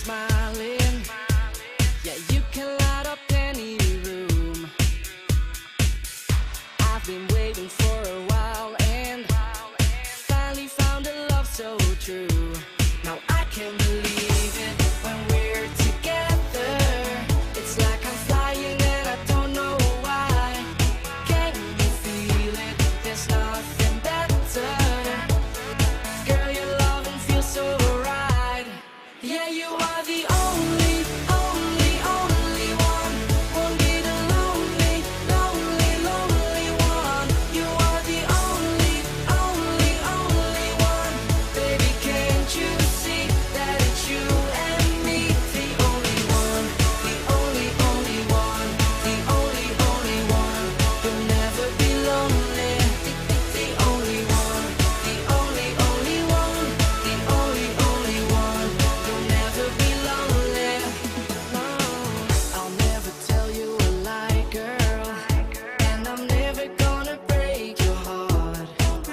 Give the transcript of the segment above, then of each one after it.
smiling. Yeah, you can light up any room. I've been waiting for a while and finally found a love so true. Now I can't believe it when we're together. It's like I'm flying and I don't know why. Can you feel it? There's nothing better. Girl, your loving feels so right. Yeah, you are the only, only, only one. Won't be the lonely, lonely, lonely one. You are the only, only, only one. Baby, can't you see that it's you and me? The only one, the only, only one, the only, only one. You'll never be lonely. The only one, the only, only one, the only, only one. You'll never be lonely. No, I'll never tell you a lie, girl, and I'm never gonna break your heart.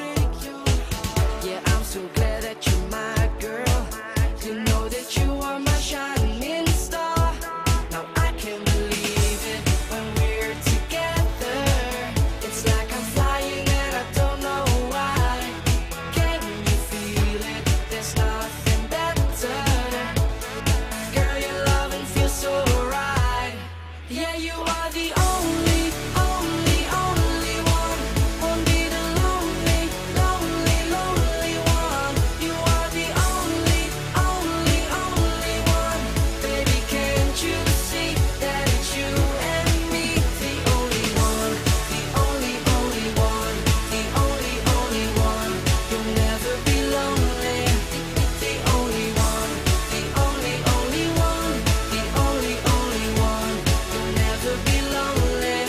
Yeah, I'm so glad that you're my girl. You know that you are my shining star. Now I can't believe it when we're together. It's like I'm flying and I don't know why. Can you feel it? There's nothing better. Girl, your loving feels so right. Yeah, you are the only, only, only one. Won't be the lonely, lonely, lonely one. You are the only, only, only one. Baby, can't you see that it's you and me? The only one, the only, only one, the only, only one. You'll never be lonely. The only one, the only, only one, the only, only one. You'll never be lonely.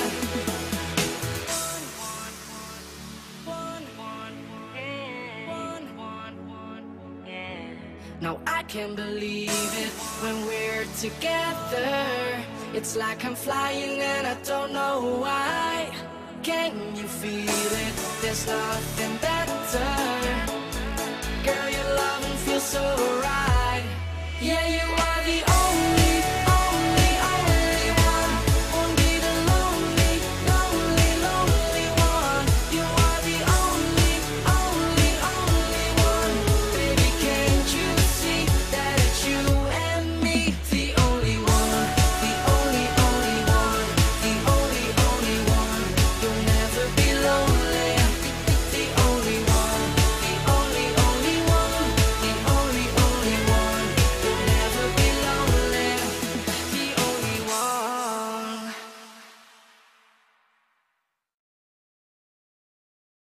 Now I can't believe it when we're together. It's like I'm flying and I don't know why. Can you feel it? There's nothing better. Girl, your loving feels so right.